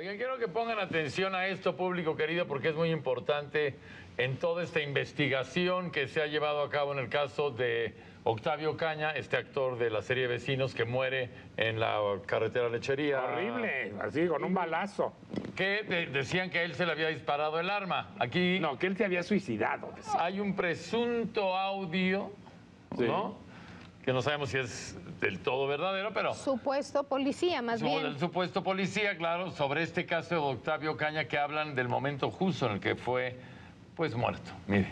Oigan, quiero que pongan atención a esto, público querido, porque es muy importante en toda esta investigación que se ha llevado a cabo en el caso de Octavio Ocaña, este actor de la serie Vecinos que muere en la carretera Lechería. Horrible, así, con un balazo. Que decían que él se le había disparado el arma. Aquí No, que él se había suicidado. hay un presunto audio, ¿no? Que no sabemos si es del todo verdadero, pero... Supuesto policía, más bien. Del supuesto policía, claro, sobre este caso de Octavio Ocaña, que hablan del momento justo en el que fue, pues, muerto. Mire.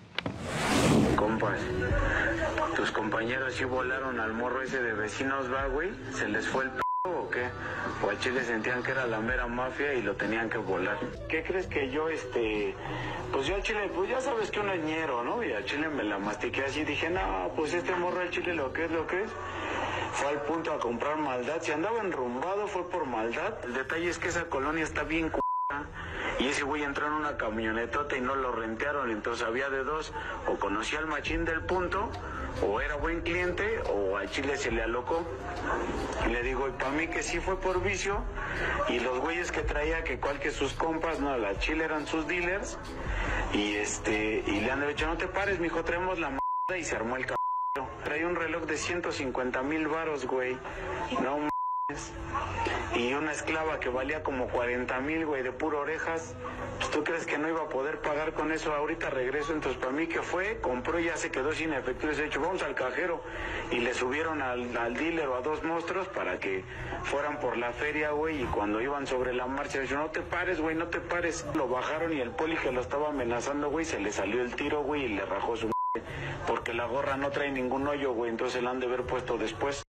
Compas, tus compañeros sí volaron al morro ese de Vecinos, ¿va, güey? ¿Se les fue el p*** o qué? O al chile sentían que era la mera mafia y lo tenían que volar. ¿Qué crees que yo, pues yo al chile, pues ya sabes que uno es ñero, ¿no? Y al chile me la mastiqué así y dije, no, pues este morro al chile lo que es, fue al punto a comprar maldad. Si andaba enrumbado fue por maldad. El detalle es que esa colonia está bien y ese güey entró en una camionetota y no lo rentearon, entonces había de dos: o conocía al machín del punto, o era buen cliente, o al chile se le alocó. Y le digo, y para mí que sí fue por vicio, y los güeyes que traía, que cual que sus compas, no, la chile eran sus dealers, y le han dicho, no te pares, mijo, traemos la m***, y se armó el cabrón. Traía un reloj de 150,000 varos, güey, no mames. Y una esclava que valía como 40,000, güey, de puro orejas. Pues tú crees que no iba a poder pagar con eso. Ahorita regreso, entonces para mí que fue, compró y ya se quedó sin efectivo. Se ha dicho, vamos al cajero. Y le subieron al dealer o a dos monstruos para que fueran por la feria, güey. Y cuando iban sobre la marcha, dijo, no te pares, güey, no te pares. Lo bajaron y el poli que lo estaba amenazando, güey, se le salió el tiro, güey, y le rajó su porque la gorra no trae ningún hoyo, güey, entonces la han de haber puesto después.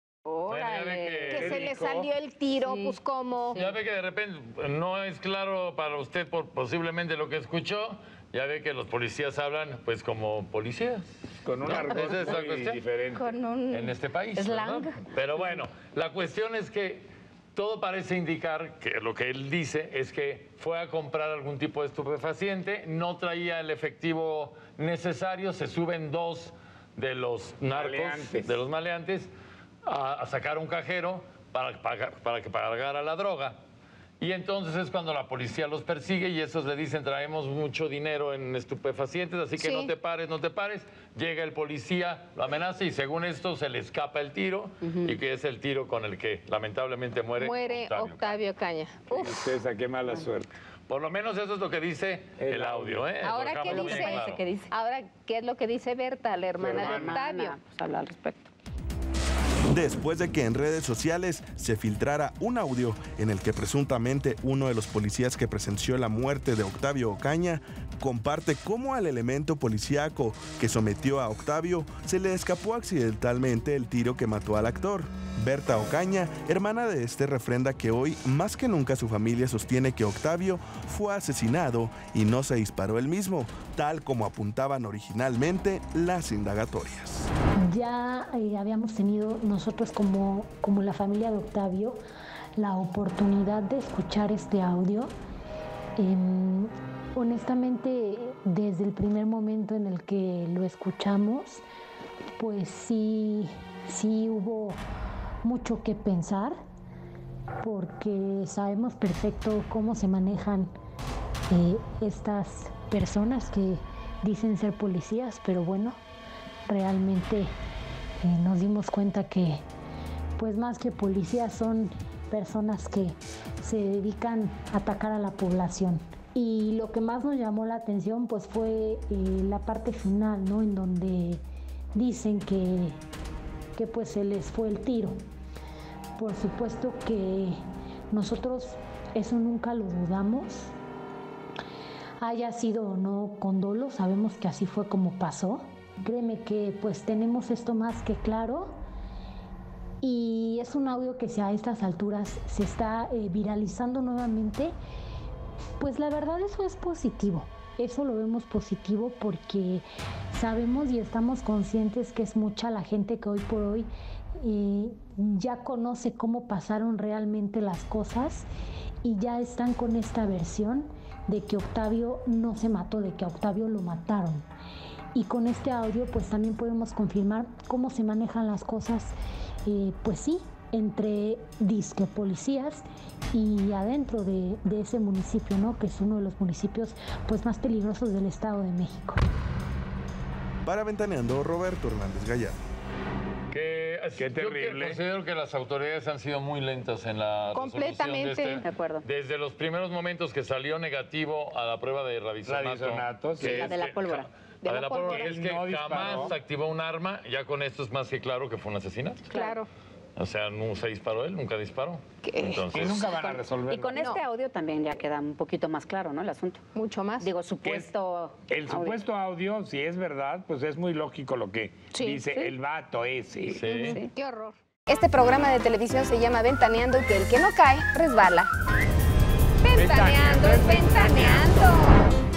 Órale, que se le salió el tiro, sí. Pues cómo. Ya ve que de repente no es claro para usted por posiblemente lo que escuchó. Ya ve que los policías hablan pues como policías. Con un argot muy diferente. Con un en este país. Slang. ¿No? Pero bueno, la cuestión es que todo parece indicar que lo que él dice es que fue a comprar algún tipo de estupefaciente, no traía el efectivo necesario, se suben dos de los narcos, de los maleantes, a sacar un cajero para que pagara la droga. Y entonces es cuando la policía los persigue y esos le dicen, traemos mucho dinero en estupefacientes, así que no te pares, no te pares. Llega el policía, lo amenaza y según esto se le escapa el tiro y que es el tiro con el que lamentablemente muere Octavio Ocaña. Uf. Qué mala suerte. Por lo menos eso es lo que dice el audio. Ahora, Ahora, ¿qué es lo que dice Berta, la hermana de Octavio? Pues habla al respecto. Después de que en redes sociales se filtrara un audio en el que presuntamente uno de los policías que presenció la muerte de Octavio Ocaña comparte cómo al elemento policíaco que sometió a Octavio se le escapó accidentalmente el tiro que mató al actor. Berta Ocaña, hermana de este, refrenda que hoy más que nunca su familia sostiene que Octavio fue asesinado y no se disparó él mismo, tal como apuntaban originalmente las indagatorias. Ya habíamos tenido nosotros como la familia de Octavio la oportunidad de escuchar este audio. Honestamente, desde el primer momento en el que lo escuchamos, pues sí hubo mucho que pensar, porque sabemos perfecto cómo se manejan estas personas que dicen ser policías, pero bueno, realmente nos dimos cuenta que pues más que policías son personas que se dedican a atacar a la población. Y lo que más nos llamó la atención pues fue la parte final, ¿no? En donde dicen que pues se les fue el tiro. Por supuesto que nosotros eso nunca lo dudamos. Haya sido o no con dolo, sabemos que así fue como pasó. Créeme que pues tenemos esto más que claro y es un audio que si a estas alturas se está viralizando nuevamente, pues la verdad eso es positivo. Eso lo vemos positivo porque sabemos y estamos conscientes que es mucha la gente que hoy por hoy ya conoce cómo pasaron realmente las cosas y ya están con esta versión de que Octavio no se mató, de que a Octavio lo mataron. Y con este audio pues también podemos confirmar cómo se manejan las cosas, pues sí, entre disque policías y adentro de ese municipio, ¿no? Que es uno de los municipios pues más peligrosos del Estado de México. Para Ventaneando, Roberto Hernández Gallardo. Qué terrible. Considero que las autoridades han sido muy lentas en la completamente de acuerdo. Desde los primeros momentos que salió negativo a la prueba de rabisonato. Sí, la de la pólvora. La de la pólvora Él es que no jamás disparó. activó un arma. Ya con esto es más que claro que fue un asesinato. Claro. O sea, no se disparó él, nunca disparó. Y nunca van a resolver. Y con este audio también ya queda un poquito más claro, ¿no? El asunto. Mucho más. Digo, supuesto. El supuesto audio, si es verdad, pues es muy lógico lo que dice el vato ese. Sí. Qué horror. Este programa de televisión se llama Ventaneando, que el que no cae, resbala. Ventaneando, ventaneando.